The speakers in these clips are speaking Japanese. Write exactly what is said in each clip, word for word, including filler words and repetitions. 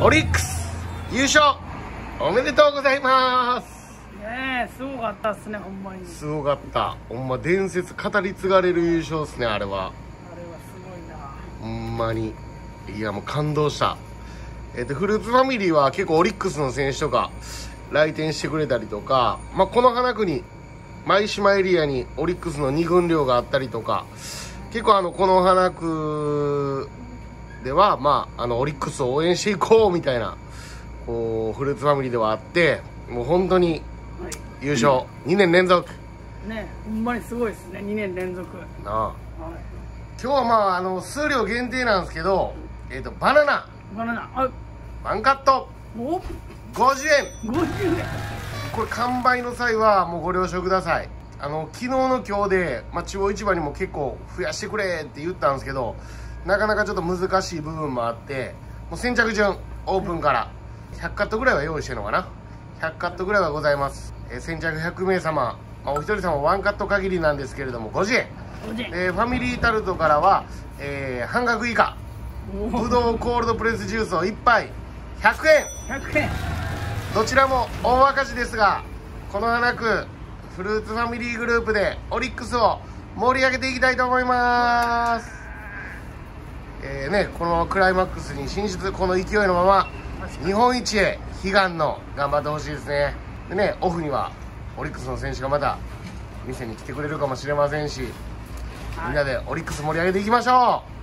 オリックス優勝おめでとうございます。 ねえ、すごかったっすね、ほんまに。 すごかった。ほんま伝説語り継がれる優勝っすね、あれは。 あれはすごいな。 ほんまに。いや、もう感動した。えっと、フルーツファミリーは結構オリックスの選手とか来店してくれたりとか、まあ、この花区に、舞島エリアにオリックスのに軍寮があったりとか、結構あの、この花区では、まあ、あの、オリックスを応援していこうみたいな、こう、フルーツファミリーではあって、もう本当に優勝、はい、にねん連続。 ね、ほんまにすごいですね、にねん連続。 なあ。はい、今日はまあ、あの、数量限定なんですけど、えっと、バナナ。 バナナ。あ、 ワンカット。 おごじゅうえん。 ごじゅうえん。 これ完売の際はもうご了承ください。あの昨日の今日で、まあ、中央市場にも結構増やしてくれって言ったんですけど、なかなかちょっと難しい部分もあって、もう先着順オープンからひゃくカットぐらいは用意してるのかな。ひゃくカットぐらいはございます。えー、先着ひゃくめいさま、まあ、お一人様ワンカット限りなんですけれどもごじゅうえんで、ファミリータルトからは、えー、半額以下ぶどうコールドプレスジュースをいっぱいひゃくえん。 ひゃくえん。 どちらも大赤字ですが、この花区フルーツファミリーグループでオリックスを盛り上げていきたいと思います。えーね、このクライマックスに進出、この勢いのまま日本一へ悲願の頑張ってほしいですね。でね、オフにはオリックスの選手がまた店に来てくれるかもしれませんし、みんなでオリックス盛り上げていきましょう。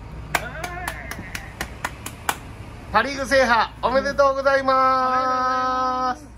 パ・リーグ制覇おめでとうございます。